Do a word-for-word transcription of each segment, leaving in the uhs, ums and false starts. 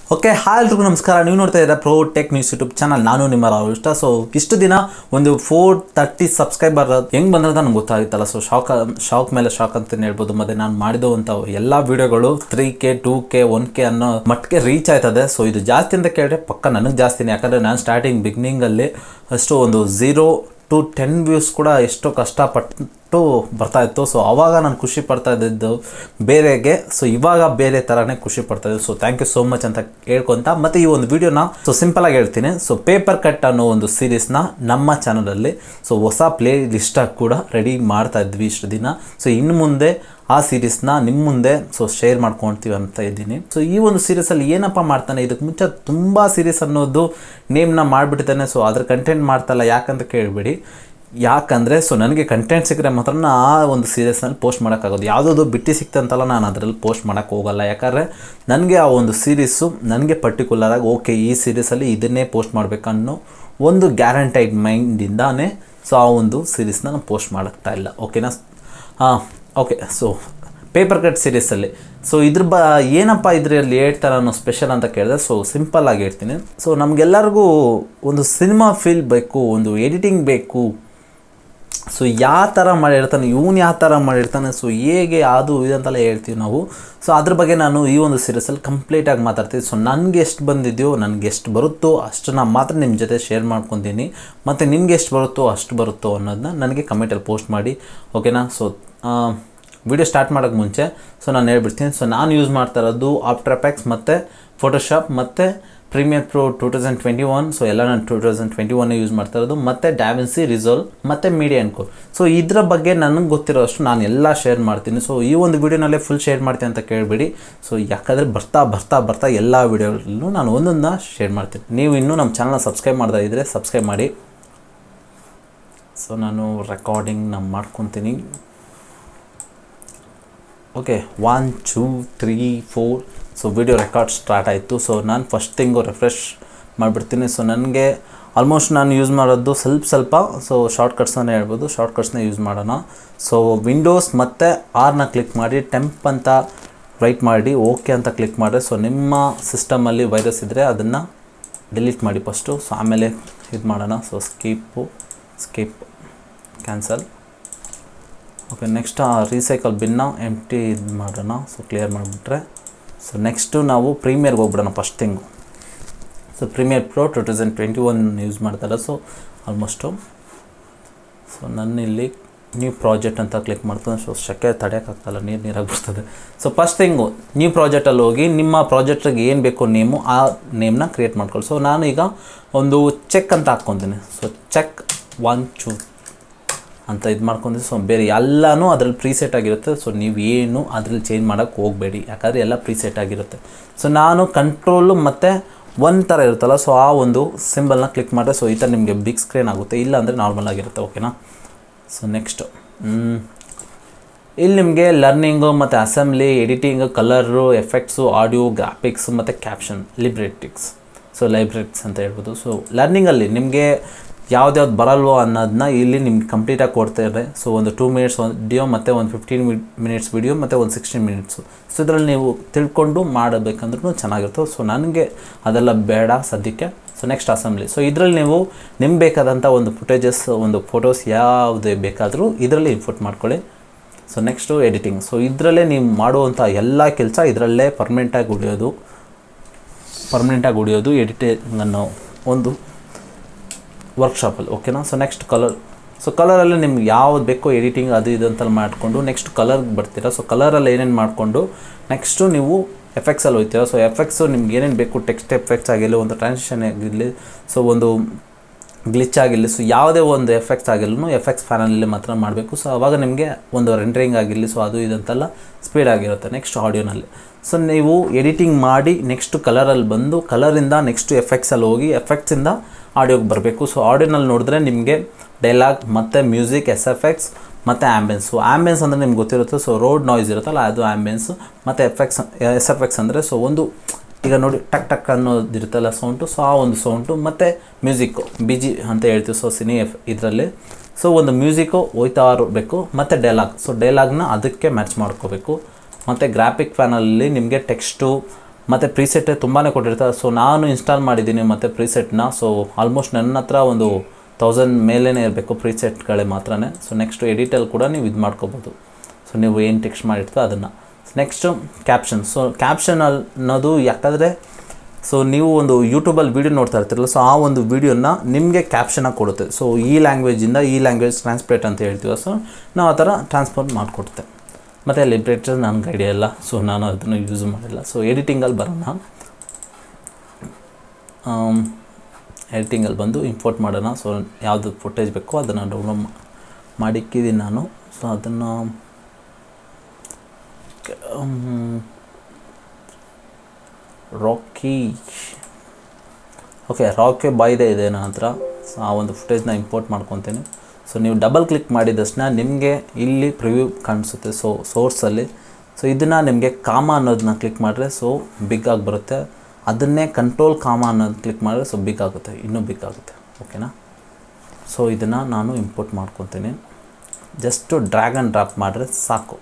Okay hi ಎಲ್ರಿಗೂ ನಮಸ್ಕಾರ. ನೀವು ನೋಡ್ತಾ ಇದ್ದೀರಾ Pro Tech News YouTube channel. ನಾನು ನಿಮ್ಮ ರಾಹುಲ್ ಇಷ್ಟ. ಸೊ ಇಷ್ಟು ದಿನ ಒಂದು ಫೋರ್ ತರ್ಟಿ ಸಬ್ಸ್ಕ್ರೈಬರ್ ಹೆಂಗೆ ಬಂದ್ರೆ ನನಗೆ ಗೊತ್ತಾಗಿತ್ತಲ್ಲ. ಸೊ ಶಾಕ್ ಶಾಕ್ ಮೇಲೆ ಶಾಕ್ ಅಂತಲೇ ಹೇಳ್ಬೋದು. ಮತ್ತು ನಾನು ಮಾಡಿದಂಥ ಎಲ್ಲ ವೀಡಿಯೋಗಳು three K two K one K ಅನ್ನೋ ಮಟ್ಟಿಗೆ ರೀಚ್ ಆಯ್ತದೆ. ಸೊ ಇದು ಜಾಸ್ತಿ ಅಂತ ಕೇಳಿದ್ರೆ ಪಕ್ಕ ನನಗೆ ಜಾಸ್ತಿನೇ. ಯಾಕಂದರೆ ನಾನು ಸ್ಟಾರ್ಟಿಂಗ್ ಬಿಗ್ನಿಂಗಲ್ಲಿ ಅಷ್ಟು ಒಂದು ಝೀರೋ ಟು ಟೆನ್ ವ್ಯೂಸ್ ಕೂಡ ಎಷ್ಟೋ ಕಷ್ಟಪಟ್ಟು ಬರ್ತಾಯಿತ್ತು. ಸೊ ಆವಾಗ ನಾನು ಖುಷಿ ಪಡ್ತಾ ಇದ್ದಿದ್ದು ಬೇರೆಗೆ. ಸೊ ಇವಾಗ ಬೇರೆ ಥರನೇ ಖುಷಿ ಪಡ್ತಾ ಇದ್ದೆ. So thank you so much ಅಂತ ಹೇಳ್ಕೊತ ಮತ್ತು ಈ ಒಂದು ವಿಡಿಯೋನ ಸೊ ಸಿಂಪಲಾಗಿ ಹೇಳ್ತೀನಿ. ಸೊ ಪೇಪರ್ ಕಟ್ ಅನ್ನೋ ಒಂದು ಸೀರೀಸ್ನ ನಮ್ಮ ಚಾನಲಲ್ಲಿ ಸೊ ಹೊಸ ಪ್ಲೇ ಲಿಸ್ಟಾಗಿ ಕೂಡ ರೆಡಿ ಮಾಡ್ತಾ ಇದ್ವಿ ಇಷ್ಟು ದಿನ. ಸೊ ಇನ್ನು ಮುಂದೆ ಆ ಸೀರೀಸ್ನ ನಿಮ್ಮ ಮುಂದೆ ಸೊ ಶೇರ್ ಮಾಡ್ಕೊಳ್ತೀವಿ ಅಂತ ಇದ್ದೀನಿ. ಸೊ ಈ ಒಂದು ಸೀರೀಸಲ್ಲಿ ಏನಪ್ಪ ಮಾಡ್ತಾನೆ, ಇದಕ್ಕೆ ಮುಂಚೆ ತುಂಬ ಸೀರೀಸ್ ಅನ್ನೋದು ನೇಮ್ನ ಮಾಡಿಬಿಟ್ಟಿದ್ದಾನೆ. ಸೊ ಅದ್ರ ಕಂಟೆಂಟ್ ಮಾಡ್ತಾಯಿಲ್ಲ ಯಾಕಂತ ಕೇಳಬೇಡಿ. ಯಾಕಂದರೆ ಸೊ ನನಗೆ ಕಂಟೆಂಟ್ ಸಿಕ್ಕರೆ ಮಾತ್ರ ಆ ಒಂದು ಸೀರೀಸ್ನಲ್ಲಿ ಪೋಸ್ಟ್ ಮಾಡೋಕ್ಕಾಗೋದು. ಯಾವುದಾದ್ರು ಬಿಟ್ಟು ಸಿಕ್ತಂತಲ್ಲ ನಾನು ಅದರಲ್ಲಿ ಪೋಸ್ಟ್ ಮಾಡೋಕ್ಕೆ ಹೋಗಲ್ಲ. ಯಾಕಂದರೆ ನನಗೆ ಆ ಒಂದು ಸೀರೀಸು ನನಗೆ ಪರ್ಟಿಕ್ಯುಲರಾಗಿ ಓಕೆ ಈ ಸೀರೀಸಲ್ಲಿ ಇದನ್ನೇ ಪೋಸ್ಟ್ ಮಾಡಬೇಕನ್ನೋ ಒಂದು ಗ್ಯಾರಂಟೈಡ್ ಮೈಂಡಿಂದಾನೇ ಸೊ ಆ ಒಂದು ಸೀರೀಸ್ನ ನಾನು ಪೋಸ್ಟ್ ಮಾಡೋಕ್ತಾ ಇಲ್ಲ. ಓಕೆನಾ? ಹಾಂ ಓಕೆ. ಸೊ ಪೇಪರ್ ಕಟ್ ಸೀರೀಸಲ್ಲಿ ಸೊ ಇದ್ರ ಬ ಏನಪ್ಪ ಇದರಲ್ಲಿ ಹೇಳ್ತಾರೆ ಅನ್ನೋ ಸ್ಪೆಷಲ್ ಅಂತ ಕೇಳಿದ್ರೆ ಸೊ ಸಿಂಪಲ್ಲಾಗಿ ಹೇಳ್ತೀನಿ. ಸೊ ನಮಗೆಲ್ಲರಿಗೂ ಒಂದು ಸಿನಿಮಾ ಫೀಲ್ ಬೇಕು, ಒಂದು ಎಡಿಟಿಂಗ್ ಬೇಕು. ಸೊ ಯಾವ ಥರ ಮಾಡಿರ್ತಾನೆ ಇವನು ಯಾವ ಥರ ಮಾಡಿರ್ತಾನೆ ಸೊ ಹೇಗೆ ಅದು ಇದಂತೆಲ್ಲ ಹೇಳ್ತೀವಿ ನಾವು. ಸೊ ಅದ್ರ ಬಗ್ಗೆ ನಾನು ಈ ಒಂದು ಸೀರೀಸಲ್ಲಿ ಕಂಪ್ಲೀಟಾಗಿ ಮಾತಾಡ್ತೀನಿ. ಸೊ ನನಗೆ ಎಷ್ಟು ಬಂದಿದೆಯೋ ನನಗೆ ಎಷ್ಟು ಬರುತ್ತೋ ಅಷ್ಟನ್ನು ಮಾತ್ರ ನಿಮ್ಮ ಜೊತೆ ಶೇರ್ ಮಾಡ್ಕೊತೀನಿ. ಮತ್ತು ನಿಮ್ಗೆ ಎಷ್ಟು ಬರುತ್ತೋ ಅಷ್ಟು ಬರುತ್ತೋ ಅನ್ನೋದನ್ನ ನನಗೆ ಕಮೆಂಟಲ್ಲಿ ಪೋಸ್ಟ್ ಮಾಡಿ. ಓಕೆನಾ? ಸೊ ವಿಡಿಯೋ ಸ್ಟಾರ್ಟ್ ಮಾಡೋಕ್ಕೆ ಮುಂಚೆ ಸೊ ನಾನು ಹೇಳ್ಬಿಡ್ತೀನಿ. ಸೊ ನಾನು ಯೂಸ್ ಮಾಡ್ತಾ ಇರೋದು ಆಫ್ಟರ್ ಎಫೆಕ್ಟ್ಸ್ ಮತ್ತು ಫೋಟೋಶಾಪ್ ಮತ್ತು Premiere Pro two thousand twenty one. So ಎಲ್ಲ ನಾನು two thousand twenty one use ಮಾಡ್ತಾ ಇರೋದು. ಮತ್ತು ಡ್ಯಾವಿನ್ಸಿ ರಿಸೋಲ್ ಮತ್ತು ಮೀಡಿಯಾ ಅನ್ಕೋ. ಸೊ ಇದ್ರ ಬಗ್ಗೆ ನನಗೆ ಗೊತ್ತಿರೋಷ್ಟು ನಾನು ಎಲ್ಲ ಶೇರ್ ಮಾಡ್ತೀನಿ. ಸೊ ಈ ಒಂದು ವಿಡಿಯೋನಲ್ಲೇ ಫುಲ್ ಶೇರ್ ಮಾಡ್ತೀನಿ ಅಂತ ಕೇಳಬೇಡಿ. ಸೊ ಯಾಕಂದರೆ ಬರ್ತಾ ಬರ್ತಾ ಬರ್ತಾ ಎಲ್ಲ ವೀಡಿಯೋಗಳಲ್ಲೂ ನಾನು ಒಂದೊಂದನ್ನ ಶೇರ್ ಮಾಡ್ತೀನಿ. ನೀವು ಇನ್ನೂ ನಮ್ಮ ಚಾನಲ್ನ ಸಬ್ಸ್ಕ್ರೈಬ್ ಮಾಡ್ತಾ ಇದ್ದರೆ ಸಬ್ಸ್ಕ್ರೈಬ್ ಮಾಡಿ. ಸೊ ನಾನು ರೆಕಾರ್ಡಿಂಗ್ನ ಮಾಡ್ಕೊತೀನಿ. Okay, one two three four. So video record start ಆಯಿತು. ಸೊ ನಾನು ಫಸ್ಟ್ ಥಿಂಗು ರಿಫ್ರೆಶ್ ಮಾಡಿಬಿಡ್ತೀನಿ. ಸೊ ನನಗೆ ಆಲ್ಮೋಸ್ಟ್ ನಾನು ಯೂಸ್ ಮಾಡೋದು ಸ್ವಲ್ಪ ಸ್ವಲ್ಪ ಸೊ ಶಾರ್ಟ್ಕಟ್ಸನ್ನೇ ಹೇಳ್ಬೋದು. ಶಾರ್ಟ್ಕಟ್ಸ್ನ ಯೂಸ್ ಮಾಡೋಣ. ಸೊ ವಿಂಡೋಸ್ ಮತ್ತು ಆರ್ನ ಕ್ಲಿಕ್ ಮಾಡಿ ಟೆಂಪ್ ಅಂತ ರೈಟ್ ಮಾಡಿ ಓಕೆ ಅಂತ ಕ್ಲಿಕ್ ಮಾಡಿದ್ರೆ ಸೊ ನಿಮ್ಮ ಸಿಸ್ಟಮಲ್ಲಿ ವೈರಸ್ ಇದ್ದರೆ ಅದನ್ನು ಡಿಲೀಟ್ ಮಾಡಿ ಫಸ್ಟು. ಸೊ ಆಮೇಲೆ ಇದು ಮಾಡೋಣ. So skip skip cancel. Okay, next recycle ಬಿನ್ನ ಎಂಟಿ ಇದು ಮಾಡೋಣ. ಸೊ ಕ್ಲಿಯರ್ ಮಾಡಿಬಿಟ್ರೆ ಸೊ ನೆಕ್ಸ್ಟು ನಾವು ಪ್ರೀಮಿಯರ್ಗೆ ಹೋಗ್ಬಿಡೋಣ first thing. So Premiere Pro two thousand twenty one use ಮಾಡ್ತಾರೆ. ಸೊ ಆಲ್ಮೋಸ್ಟು ಸೊ ನನ್ನ ಇಲ್ಲಿ ನ್ಯೂ ಪ್ರಾಜೆಕ್ಟ್ ಅಂತ ಕ್ಲಿಕ್ ಮಾಡ್ತೀನಿ. ಸೊ ಶೆಕೆ ತಡೆಯೋಕ್ಕಾಗ್ತಲ್ಲ, ನೀರು ನೀರಾಗಿ ಬರ್ತದೆ. ಸೊ ಫಸ್ಟ್ ಥಿಂಗು ನ್ಯೂ ಪ್ರಾಜೆಕ್ಟಲ್ಲಿ ಹೋಗಿ ನಿಮ್ಮ ಪ್ರಾಜೆಕ್ಟಿಗೆ ಏನು ಬೇಕೋ ನೇಮು ಆ ನೇಮ್ನ ಕ್ರಿಯೇಟ್ ಮಾಡ್ಕೊಳ್ಳಿ. ಸೊ ನಾನು ಈಗ ಒಂದು ಚೆಕ್ ಅಂತ ಹಾಕ್ಕೊತೀನಿ. ಸೊ ಚೆಕ್ ಒನ್ ಚೂ ಅಂತ ಇದು ಮಾಡ್ಕೊಂಡ್ರೆ ಸೊ ಬೇರೆ ಎಲ್ಲನೂ ಅದ್ರಲ್ಲಿ ಪ್ರೀಸೆಟ್ ಆಗಿರುತ್ತೆ. ಸೊ ನೀವು ಏನು ಅದ್ರಲ್ಲಿ ಚೇಂಜ್ ಮಾಡೋಕ್ಕೆ ಹೋಗಬೇಡಿ, ಯಾಕಂದರೆ ಎಲ್ಲ ಪ್ರೀಸೆಟ್ ಆಗಿರುತ್ತೆ. ಸೊ ನಾನು ಕಂಟ್ರೋಲು ಮತ್ತು ಒಂದು ಥರ ಇರುತ್ತಲ್ಲ ಸೊ ಆ ಒಂದು ಸಿಂಬಲ್ನ ಕ್ಲಿಕ್ ಮಾಡಿದ್ರೆ ಸೊ ಈ ಥರ ನಿಮಗೆ ಬಿಗ್ ಸ್ಕ್ರೀನ್ ಆಗುತ್ತೆ. ಇಲ್ಲ ಅಂದರೆ ನಾರ್ಮಲ್ ಆಗಿರುತ್ತೆ. ಓಕೆನಾ? ಸೊ ನೆಕ್ಸ್ಟು ಇಲ್ಲಿ ನಿಮಗೆ ಲರ್ನಿಂಗು ಮತ್ತು assembly, editing, colour, effects, audio, graphics ಮತ್ತು ಕ್ಯಾಪ್ಷನ್, ಲಿಬ್ರೆಟಿಕ್ಸ್ ಸೊ ಲೈಬ್ರೆಟಿಕ್ಸ್ ಅಂತ ಹೇಳ್ಬೋದು. ಸೊ ಲರ್ನಿಂಗಲ್ಲಿ ನಿಮಗೆ ಯಾವ್ದ್ಯಾವ್ದು ಬರಲ್ವೋ ಅನ್ನೋದನ್ನ ಇಲ್ಲಿ ನಿಮ್ಗೆ ಕಂಪ್ಲೀಟಾಗಿ ಕೊಡ್ತಾರೆ. ಸೊ ಒಂದು ಟೂ ಮಿನಿಟ್ಸ್ ವಿಡಿಯೋ ಮತ್ತು ಒಂದು ಫಿಫ್ಟೀನ್ ಮಿನಿಟ್ಸ್ ವಿಡಿಯೋ ಮತ್ತು ಒಂದು ಸಿಕ್ಸ್ಟೀನ್ ಮಿನಿಟ್ಸು. ಸೊ ಇದರಲ್ಲಿ ನೀವು ತಿಳ್ಕೊಂಡು ಮಾಡಬೇಕಂದ್ರೂ ಚೆನ್ನಾಗಿರುತ್ತೆ. ಸೊ ನನಗೆ ಅದೆಲ್ಲ ಬೇಡ ಸದ್ಯಕ್ಕೆ. So next assembly. ಸೊ ಇದರಲ್ಲಿ ನೀವು ನಿಮ್ಗೆ ಬೇಕಾದಂಥ ಒಂದು ಫುಟೇಜಸ್, ಒಂದು ಫೋಟೋಸ್ ಯಾವುದೇ ಬೇಕಾದರೂ ಇದರಲ್ಲಿ ಇನ್ಪುಟ್ ಮಾಡ್ಕೊಳ್ಳಿ. So next editing. ಸೊ ಇದರಲ್ಲೇ ನೀವು ಮಾಡುವಂಥ ಎಲ್ಲ ಕೆಲಸ ಇದರಲ್ಲೇ ಪರ್ಮನೆಂಟಾಗಿ ಉಳಿಯೋದು ಪರ್ಮನೆಂಟಾಗಿ ಉಳಿಯೋದು ಎಡಿಟಿಂಗ್ ಅನ್ನೋ ಒಂದು ವರ್ಕ್ಶಾಪಲ್ಲಿ. ಓಕೆನಾ? So next colour. ಸೊ ಕಲರಲ್ಲಿ ನಿಮ್ಗೆ ಯಾವ್ದು ಬೇಕೋ ಎಡಿಟಿಂಗ್ ಅದು ಇದು ಅಂತಲ್ಲಿ ಮಾಡಿಕೊಂಡು ನೆಕ್ಸ್ಟ್ ಕಲರ್ಗೆ ಬರ್ತೀರಾ. ಸೊ ಕಲರಲ್ಲಿ ಏನೇನು ಮಾಡಿಕೊಂಡು ನೆಕ್ಸ್ಟು ನೀವು ಎಫೆಕ್ಟ್ಸಲ್ಲಿ ಹೋಗ್ತೀರಾ. ಸೊ ಎಫೆಕ್ಟ್ಸು ನಿಮ್ಗೆ ಏನೇನು ಬೇಕು, ಟೆಕ್ಸ್ಟ್ ಎಫೆಕ್ಟ್ಸ್ ಆಗಿರಲಿ, ಒಂದು ಟ್ರಾನ್ಸಿಷನ್ ಆಗಿರಲಿ, ಸೊ ಒಂದು ಗ್ಲಿಚ್ ಆಗಿರಲಿ, ಸೊ ಯಾವುದೇ ಒಂದು ಎಫೆಕ್ಟ್ಸ್ ಆಗಿರಲಿ ಎಫೆಕ್ಟ್ಸ್ ಪ್ಯಾನಲಲ್ಲಿ ಮಾತ್ರ ಮಾಡಬೇಕು. ಸೊ ಆವಾಗ ನಿಮಗೆ ಒಂದು ರೆಂಡರಿಂಗ್ ಆಗಿರಲಿ ಸೊ ಅದು ಇದಂತೆಲ್ಲ ಸ್ಪೀಡ್ ಆಗಿರುತ್ತೆ. ನೆಕ್ಸ್ಟ್ ಆಡಿಯೋನಲ್ಲಿ. ಸೊ ನೀವು ಎಡಿಟಿಂಗ್ ಮಾಡಿ ನೆಕ್ಸ್ಟ್ ಕಲರಲ್ಲಿ ಬಂದು ಕಲರಿಂದ ನೆಕ್ಸ್ಟ್ ಎಫೆಕ್ಟ್ಸಲ್ಲಿ ಹೋಗಿ ಎಫೆಕ್ಟ್ಸಿಂದ ಆಡಿಯೋಗೆ ಬರಬೇಕು. ಸೊ ಆಡಿಯೋನಲ್ಲಿ ನೋಡಿದ್ರೆ ನಿಮಗೆ ಡೈಲಾಗ್ ಮತ್ತು ಮ್ಯೂಸಿಕ್, ಎಸ್ ಎಫೆಕ್ಟ್ಸ್ ಮತ್ತು ಆ್ಯಂಬಿಯನ್ಸ್. ಸೊ ಆ್ಯಂಬಿಯನ್ಸ್ ಅಂದರೆ ನಿಮ್ಗೆ ಗೊತ್ತಿರುತ್ತೆ. ಸೊ ರೋಡ್ ನಾಯ್ಸ್ ಇರುತ್ತಲ್ಲ ಅದು ಆ್ಯಂಬಿಯನ್ಸ್. ಮತ್ತು ಎಫೆಕ್ಟ್ಸ್ ಎಸ್ ಎಫೆಕ್ಟ್ಸ್ ಅಂದರೆ ಸೊ ಒಂದು ಈಗ ನೋಡಿ ಟಕ್ ಟಕ್ ಅನ್ನೋದು ಇರುತ್ತಲ್ಲ ಸೌಂಟು. ಸೊ ಆ ಒಂದು ಸೌಂಟು ಮತ್ತು ಮ್ಯೂಸಿಕ್ಕು ಬಿ ಜಿ ಅಂತ ಹೇಳ್ತೀವಿ. ಸೊ ಸಿನಿ ಎಫ್ ಇದರಲ್ಲಿ ಸೊ ಒಂದು ಮ್ಯೂಸಿಕ್ಕು ಹೋಯ್ತಾ ಇರಬೇಕು ಮತ್ತು ಡೈಲಾಗ್. ಸೊ ಡೈಲಾಗ್ನ ಅದಕ್ಕೆ ಮ್ಯಾಚ್ ಮಾಡ್ಕೋಬೇಕು. ಮತ್ತು ಗ್ರಾಫಿಕ್ ಪ್ಯಾನಲ್ಲಿ ನಿಮಗೆ ಟೆಕ್ಸ್ಟು ಮತ್ತು ಪ್ರೀಸೆಟ್ ತುಂಬಾ ಕೊಟ್ಟಿರ್ತಾರೆ. ಸೊ ನಾನು ಇನ್ಸ್ಟಾಲ್ ಮಾಡಿದ್ದೀನಿ ಮತ್ತು ಪ್ರೀಸೆಟ್ನ. ಸೊ ಆಲ್ಮೋಸ್ಟ್ ನನ್ನ ಹತ್ರ ಒಂದು ತೌಸಂಡ್ ಮೇಲೇ ಇರಬೇಕು ಪ್ರೀಸೆಟ್ಗಳೇ ಮಾತ್ರನೇ. ಸೊ ನೆಕ್ಸ್ಟು ಎಡಿಟಲ್ಲಿ ಕೂಡ ನೀವು ಇದು ಮಾಡ್ಕೋಬೋದು. ಸೊ ನೀವು ಏನು ಟೆಕ್ಸ್ಟ್ ಮಾಡಿರ್ತೀರೋ ಅದನ್ನು. Next caption. ಸೊ ಕ್ಯಾಪ್ಷನ್ ಅನ್ನೋದು ಯಾಕಂದರೆ ಸೊ ನೀವು ಒಂದು ಯೂಟ್ಯೂಬಲ್ಲಿ ವೀಡಿಯೋ ನೋಡ್ತಾ ಇರ್ತೀರಲ್ಲ, ಸೊ ಆ ಒಂದು ವೀಡಿಯೋನ ನಿಮಗೆ ಕ್ಯಾಪ್ಷನಾಗಿ ಕೊಡುತ್ತೆ. ಸೊ ಈ ಲ್ಯಾಂಗ್ವೇಜಿಂದ ಈ ಲ್ಯಾಂಗ್ವೇಜ್ ಟ್ರಾನ್ಸ್ಲೇಟ್ ಅಂತ ಹೇಳ್ತೀವಿ. ಸೊ ನಾವು ಆ ಥರ ಟ್ರಾನ್ಸ್ಫರ್ ಮಾಡಿಕೊಡುತ್ತೆ. ಮತ್ತು ಲಿಬ್ರೇಟರ್ ನನಗೆ ಐಡಿಯಾ ಇಲ್ಲ, ಸೊ ನಾನು ಅದನ್ನು ಯೂಸ್ ಮಾಡಿಲ್ಲ. ಸೊ ಎಡಿಟಿಂಗಲ್ಲಿ ಬರೋಣ. ಎಡಿಟಿಂಗಲ್ಲಿ ಬಂದು ಇಂಪೋರ್ಟ್ ಮಾಡೋಣ. ಸೊ ಯಾವುದು ಫುಟೇಜ್ ಬೇಕೋ ಅದನ್ನು ಡೌನ್ಲೋಡ್ ಮಾಡಿಕ್ಕಿದ್ದೀನಿ ನಾನು. ಸೊ ಅದನ್ನು ರಾಕಿ ಓಕೆ ರಾಕಿ ಬಾಯ್ದೆ ಇದೆ ನನ್ನ ಹತ್ರ. ಸೊ ಆ ಒಂದು ಫುಟೇಜ್ನ ಇಂಪೋರ್ಟ್ ಮಾಡ್ಕೊತೀನಿ. ಸೊ ನೀವು ಡಬಲ್ ಕ್ಲಿಕ್ ಮಾಡಿದ ತಕ್ಷಣ ನಿಮಗೆ ಇಲ್ಲಿ ಪ್ರಿವ್ಯೂ ಕಾಣಿಸುತ್ತೆ. ಸೊ ಸೋರ್ಸಲ್ಲಿ ಸೊ ಇದನ್ನು ನಿಮಗೆ ಕಾಮ ಅನ್ನೋದನ್ನ ಕ್ಲಿಕ್ ಮಾಡಿದ್ರೆ ಸೊ ಬಿಗ್ ಆಗಿ ಬರುತ್ತೆ. ಅದನ್ನೇ ಕಂಟ್ರೋಲ್ ಕಾಮ ಅನ್ನೋದು ಕ್ಲಿಕ್ ಮಾಡಿದ್ರೆ ಸೊ ಬಿಗ್ ಆಗುತ್ತೆ, ಇನ್ನೂ ಬಿಗ್ ಆಗುತ್ತೆ. ಓಕೆನಾ? ಸೊ ಇದನ್ನು ನಾನು ಇಂಪೋರ್ಟ್ ಮಾಡ್ಕೊತೀನಿ. ಜಸ್ಟು ಡ್ರ್ಯಾಗ್ ಆ್ಯಂಡ್ ಡ್ರಾಪ್ ಮಾಡಿದ್ರೆ ಸಾಕು.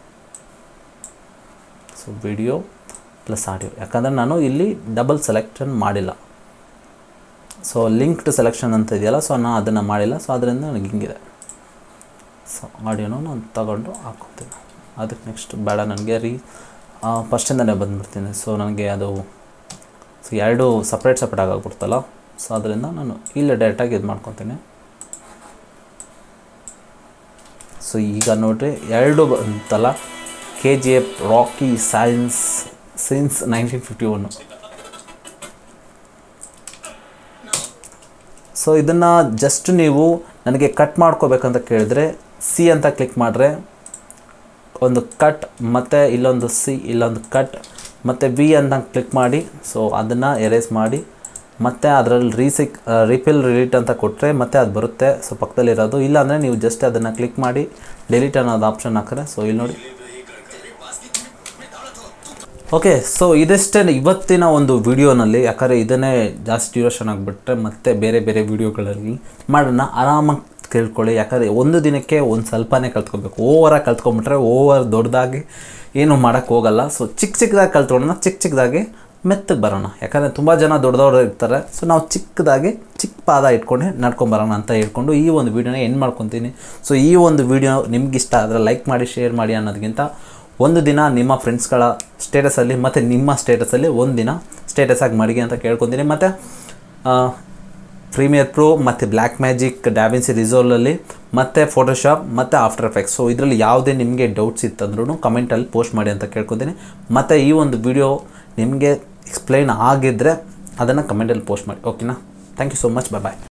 ಸೊ ವಿಡಿಯೋ ಪ್ಲಸ್ ಆಡಿಯೋ, ಯಾಕಂದರೆ ನಾನು ಇಲ್ಲಿ ಡಬಲ್ ಸೆಲೆಕ್ಷನ್ ಮಾಡಿಲ್ಲ. ಸೊ ಲಿಂಕ್ಡ್ ಸೆಲೆಕ್ಷನ್ ಅಂತ ಇದೆಯಲ್ಲ, ಸೊ ನಾನು ಅದನ್ನು ಮಾಡಿಲ್ಲ. ಸೊ ಅದರಿಂದ ನನಗೆ ಹಿಂಗಿದೆ. ಸೊ ಆಡಿಯೋನ ನಾನು ತಗೊಂಡು ಹಾಕ್ಕೊತೀನಿ. ಅದಕ್ಕೆ ನೆಕ್ಸ್ಟ್ ಬೇಡ ನನಗೆ ರೀ ಫಸ್ಟಿಂದನೇ ಬಂದುಬಿಡ್ತೀನಿ. ಸೊ ನನಗೆ ಅದು ಸೊ ಎರಡು ಸಪ್ರೇಟ್ ಸಪ್ರೇಟ್ ಆಗಾಗ್ಬಿಡ್ತಲ್ಲ. ಸೊ ಅದರಿಂದ ನಾನು ಇಲ್ಲೇ ಡೈರೆಕ್ಟಾಗಿ ಇದು ಮಾಡ್ಕೊತೀನಿ. ಸೊ ಈಗ ನೋಡಿರಿ ಎರಡು ಬಂತಲ್ಲ, K G F Rocky signs since nineteen fifty one. So ಇದನ್ನು ಜಸ್ಟ್ ನೀವು ನನಗೆ ಕಟ್ ಮಾಡ್ಕೋಬೇಕಂತ ಕೇಳಿದ್ರೆ ಸಿ ಅಂತ ಕ್ಲಿಕ್ ಮಾಡಿದ್ರೆ ಒಂದು ಕಟ್, ಮತ್ತು ಇಲ್ಲೊಂದು ಸಿ, ಇಲ್ಲೊಂದು ಕಟ್, ಮತ್ತು ವಿ ಅಂತ ಕ್ಲಿಕ್ ಮಾಡಿ ಸೊ ಅದನ್ನು ಎರೇಸ್ ಮಾಡಿ, ಮತ್ತು ಅದರಲ್ಲಿ ರೀಸಿಕ್ ರಿಪಿಲ್ ರಿಲೀಟ್ ಅಂತ ಕೊಟ್ಟರೆ ಮತ್ತೆ ಅದು ಬರುತ್ತೆ. ಸೊ ಪಕ್ಕದಲ್ಲಿರೋದು. ಇಲ್ಲಾಂದರೆ ನೀವು ಜಸ್ಟ್ ಅದನ್ನು ಕ್ಲಿಕ್ ಮಾಡಿ ಡಿಲೀಟ್ ಅನ್ನೋದು ಆಪ್ಷನ್ ಹಾಕಿದ್ರೆ ಸೊ ಇಲ್ಲಿ ನೋಡಿ. ಓಕೆ, ಸೊ ಇದಷ್ಟೇ ಇವತ್ತಿನ ಒಂದು ವಿಡಿಯೋನಲ್ಲಿ. ಯಾಕಂದರೆ ಇದನ್ನೇ ಜಾಸ್ತಿ ಡ್ಯೂರೇಷನ್ ಆಗಿಬಿಟ್ರೆ ಮತ್ತೆ ಬೇರೆ ಬೇರೆ ವೀಡಿಯೋಗಳಲ್ಲಿ ಮಾಡೋಣ. ಆರಾಮಾಗಿ ಕೇಳ್ಕೊಳ್ಳಿ. ಯಾಕಂದರೆ ಒಂದು ದಿನಕ್ಕೆ ಒಂದು ಸ್ವಲ್ಪನೇ ಕಲ್ತ್ಕೊಬೇಕು. ಓವರಾಗಿ ಕಲ್ತ್ಕೊಂಡ್ಬಿಟ್ರೆ ಓವರ್ ದೊಡ್ಡದಾಗಿ ಏನು ಮಾಡೋಕ್ಕೆ ಹೋಗಲ್ಲ. ಸೊ ಚಿಕ್ಕ ಚಿಕ್ಕದಾಗಿ ಕಲ್ತ್ಕೊಳ್ಳೋಣ, ಚಿಕ್ಕ ಚಿಕ್ಕದಾಗಿ ಮೆತ್ತಗೆ ಬರೋಣ. ಯಾಕಂದರೆ ತುಂಬ ಜನ ದೊಡ್ಡದವ್ರು ಇರ್ತಾರೆ. ಸೊ ನಾವು ಚಿಕ್ಕದಾಗಿ ಚಿಕ್ಕ ಪಾದ ಇಟ್ಕೊಂಡು ನಡ್ಕೊಂಬರೋಣ ಅಂತ ಹೇಳ್ಕೊಂಡು ಈ ಒಂದು ವೀಡಿಯೋನ ಎಂಡ್ ಮಾಡ್ಕೊತೀನಿ. ಸೊ ಈ ಒಂದು ವೀಡಿಯೋ ನಿಮ್ಗಿಷ್ಟ ಆದರೆ ಲೈಕ್ ಮಾಡಿ, ಶೇರ್ ಮಾಡಿ ಅನ್ನೋದಕ್ಕಿಂತ ಒಂದು ದಿನ ನಿಮ್ಮ ಫ್ರೆಂಡ್ಸ್ಗಳ ಸ್ಟೇಟಸಲ್ಲಿ ಮತ್ತು ನಿಮ್ಮ ಸ್ಟೇಟಸಲ್ಲಿ ಒಂದು ದಿನ ಸ್ಟೇಟಸಾಗಿ ಮಡಿಗೆ ಅಂತ ಕೇಳ್ಕೊತೀನಿ. ಮತ್ತು ಪ್ರೀಮಿಯರ್ ಪ್ರೋ ಮತ್ತು ಬ್ಲ್ಯಾಕ್ ಮ್ಯಾಜಿಕ್, ಡ್ಯಾವಿನ್ಸಿ ರಿಸೋಲಲ್ಲಿ ಮತ್ತು ಫೋಟೋಶಾಪ್ ಮತ್ತು ಆಫ್ಟರ್ ಎಫೆಕ್ಟ್ಸ್. ಸೊ ಇದರಲ್ಲಿ ಯಾವುದೇ ನಿಮಗೆ ಡೌಟ್ಸ್ ಇತ್ತಂದ್ರೂ ಕಮೆಂಟಲ್ಲಿ ಪೋಸ್ಟ್ ಮಾಡಿ ಅಂತ ಕೇಳ್ಕೊತೀನಿ. ಮತ್ತು ಈ ಒಂದು ವಿಡಿಯೋ ನಿಮಗೆ ಎಕ್ಸ್ಪ್ಲೈನ್ ಆಗಿದ್ದರೆ ಅದನ್ನು ಕಮೆಂಟಲ್ಲಿ ಪೋಸ್ಟ್ ಮಾಡಿ. ಓಕೆನಾ? Thank you so much. Bye bye.